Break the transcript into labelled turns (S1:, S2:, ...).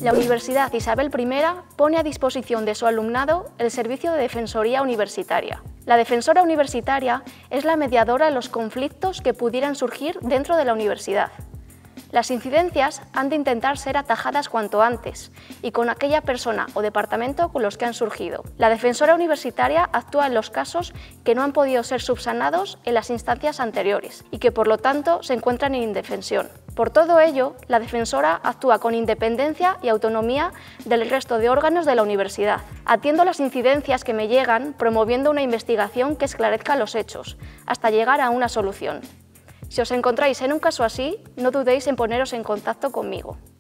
S1: La Universidad Isabel I pone a disposición de su alumnado el servicio de Defensoría Universitaria. La Defensora Universitaria es la mediadora de los conflictos que pudieran surgir dentro de la universidad. Las incidencias han de intentar ser atajadas cuanto antes y con aquella persona o departamento con los que han surgido. La Defensora Universitaria actúa en los casos que no han podido ser subsanados en las instancias anteriores y que por lo tanto se encuentran en indefensión. Por todo ello, la defensora actúa con independencia y autonomía del resto de órganos de la universidad. Atiendo las incidencias que me llegan promoviendo una investigación que esclarezca los hechos, hasta llegar a una solución. Si os encontráis en un caso así, no dudéis en poneros en contacto conmigo.